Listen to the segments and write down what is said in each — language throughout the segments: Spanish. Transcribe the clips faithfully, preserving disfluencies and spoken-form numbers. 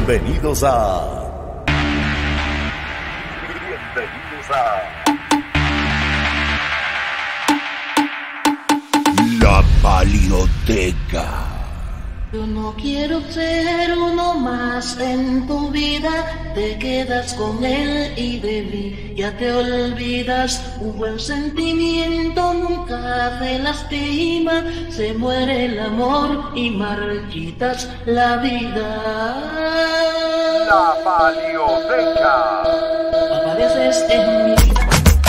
Bienvenidos a... Bienvenidos a... La Paliotk. Yo no quiero ser uno más en tu vida, te quedas con él y de mí ya te olvidas. Un buen sentimiento nunca te lastima, se muere el amor y marchitas la vida. La Paliotk. Apareces en mi vida.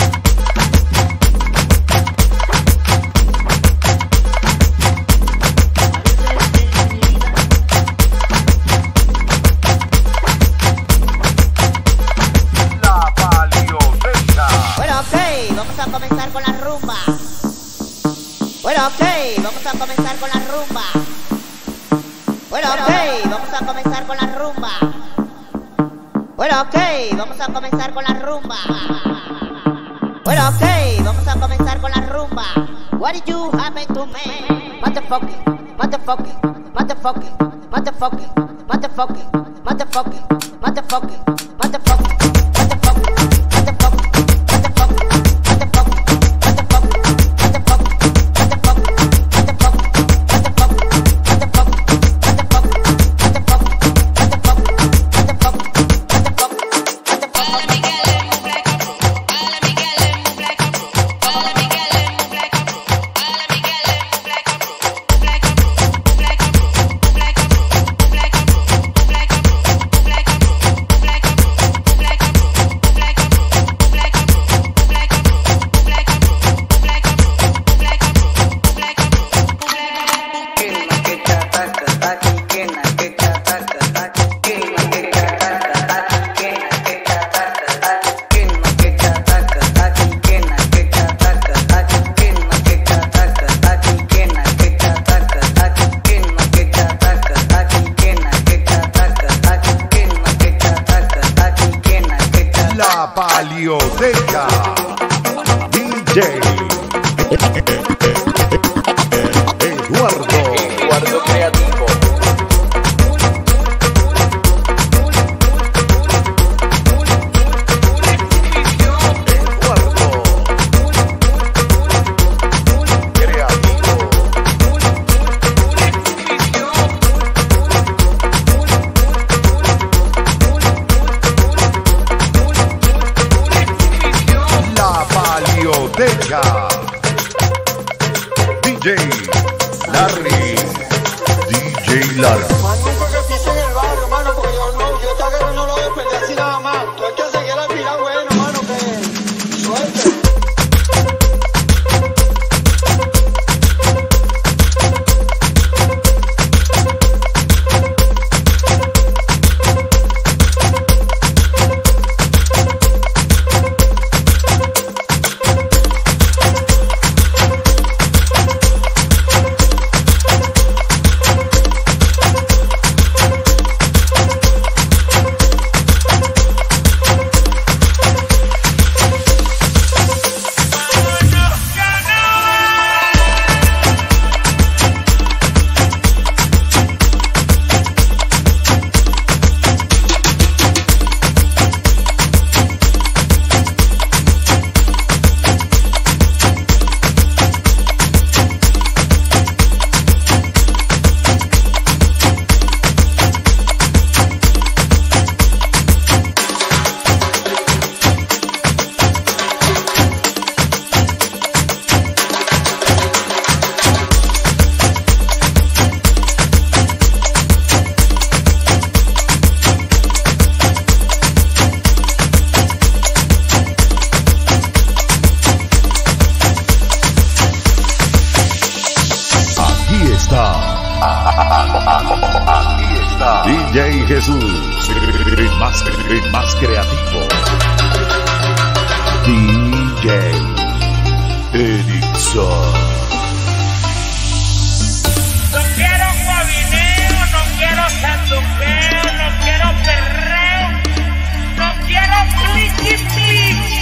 Vamos a comenzar con la rumba. Bueno, ok, vamos a comenzar con la rumba. Bueno, ok, vamos a comenzar con la rumba. Bueno, ok, vamos a comenzar con la rumba. Bueno, ok, vamos a comenzar con la rumba. What did you happen to me? Motherfucking, motherfucking, motherfucking, motherfucking, motherfucking, motherfucking, motherfucking, motherfucking. Paliotk D J Eduardo Eduardo Creativo. D J Larry, D J Larry. Mano, porque piensa en el barrio, mano, porque yo no, yo esta guerra no lo voy a perder así nada más. Tú hay que seguir la fila, bueno, mano, que suerte. Aquí está D J Jesús, el más, el más creativo. D J Edicson. No quiero guabineo, no quiero sanduqueo, no quiero perreo, no quiero pliqui pliqui.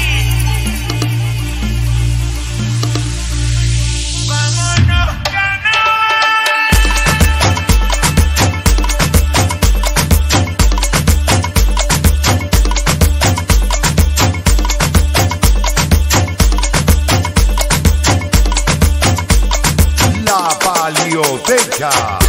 Vámonos, canal. La Palioteca.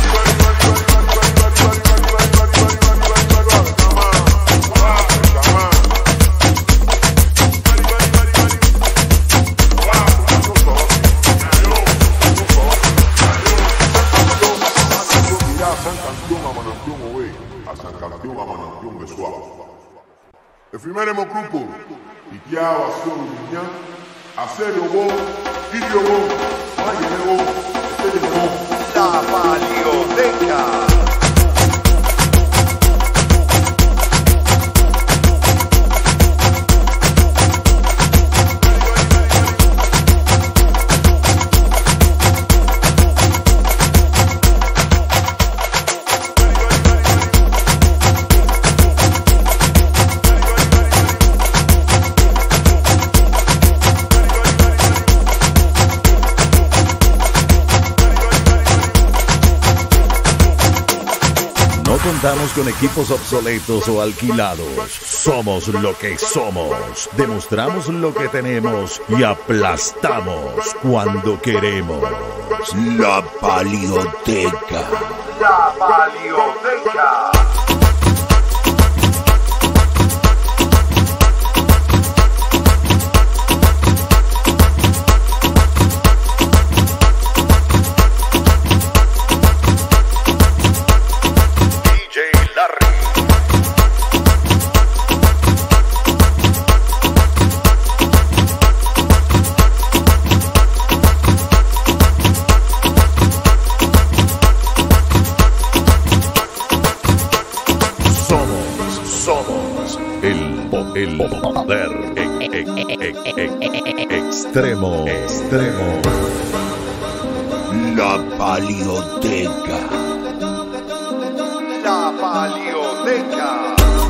Efimere mokupo, ikia waso minya, aserio bo, video bo, mayere bo, estele bo. La Palioteca. No contamos con equipos obsoletos o alquilados. Somos lo que somos. Demostramos lo que tenemos y aplastamos cuando queremos. La Palioteca. La Palioteca. El poder e e e e extremo, extremo. La Palioteca. La Palioteca.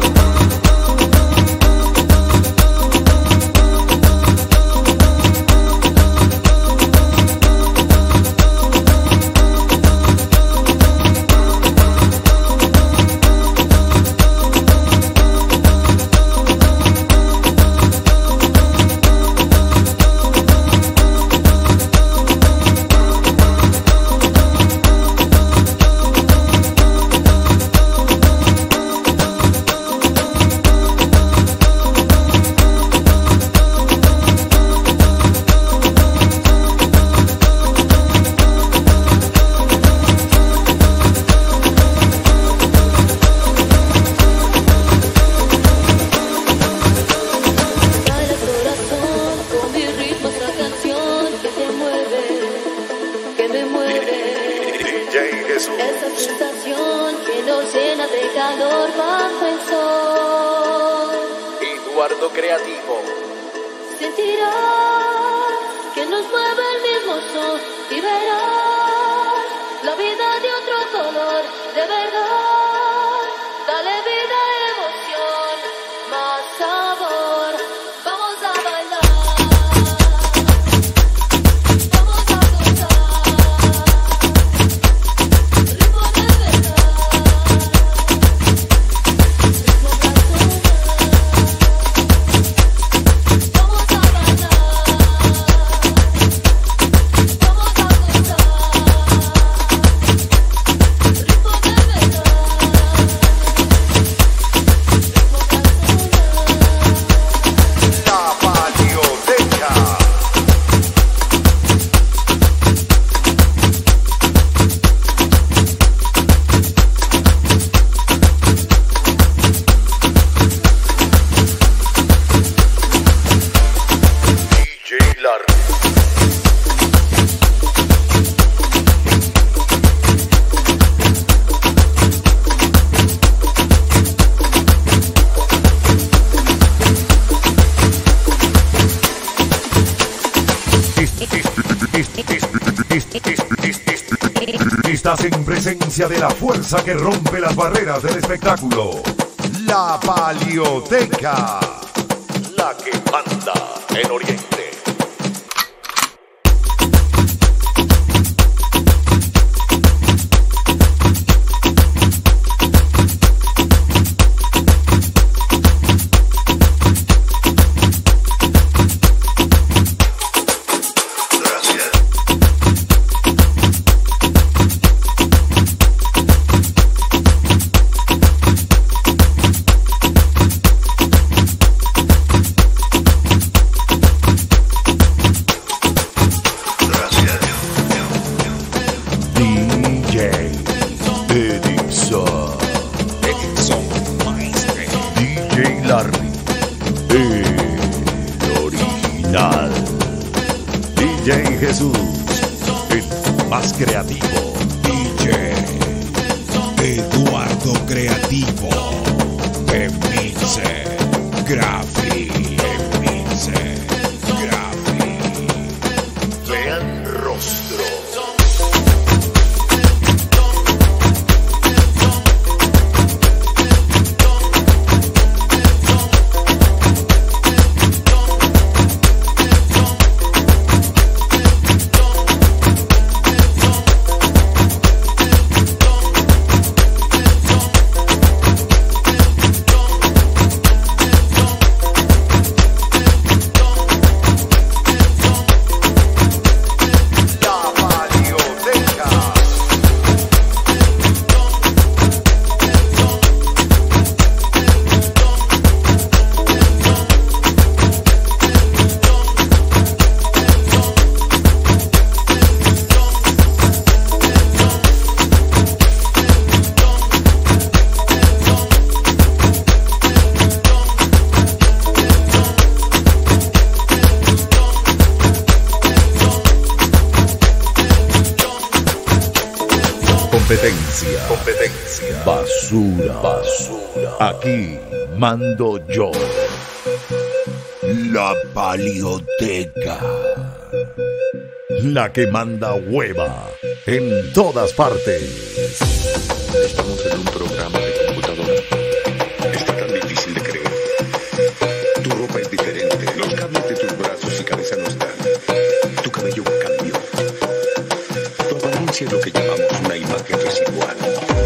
Esa sensación que nos llena de calor bajo el sol. Eduardo Creativo. Sentirás que nos mueve el mismo sol y verás la vida de otro color, de verdad. Dale vida, emoción, más sabor. Vamos a bailar. Estás en presencia de la fuerza que rompe las barreras del espectáculo. La Palioteca. La que manda en Oriente. más creativo, D J Eduardo Creativo, Emice, Gratis, Emice, Gratis. Vean rostro. Competencia, competencia, basura, basura. Aquí mando yo. La Palioteca, la que manda hueva en todas partes. Estamos en un programa de computadora. Está tan difícil de creer. Tu ropa es diferente. Los cables de tus brazos y cabeza no están. Tu cabello cambió. Tu apariencia es lo que llamamos una imagen residual.